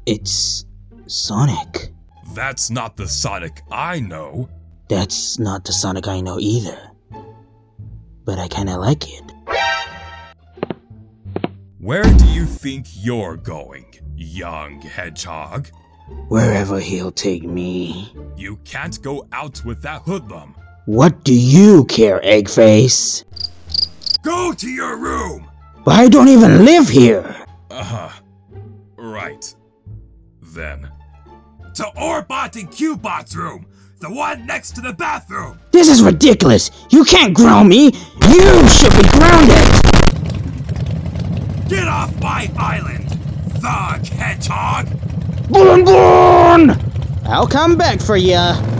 It's Sonic. That's not the Sonic I know. That's not the Sonic I know either. But I kinda like it. Where do you think you're going, young hedgehog? Wherever he'll take me. You can't go out with that hoodlum. What do you care, Eggface? Go to your room! But I don't even live here! Right. Then. To Orbot and Cubot's room! The one next to the bathroom! This is ridiculous! You can't ground me! You should be grounded! Get off my island, thug hedgehog! Boom! I'll come back for ya!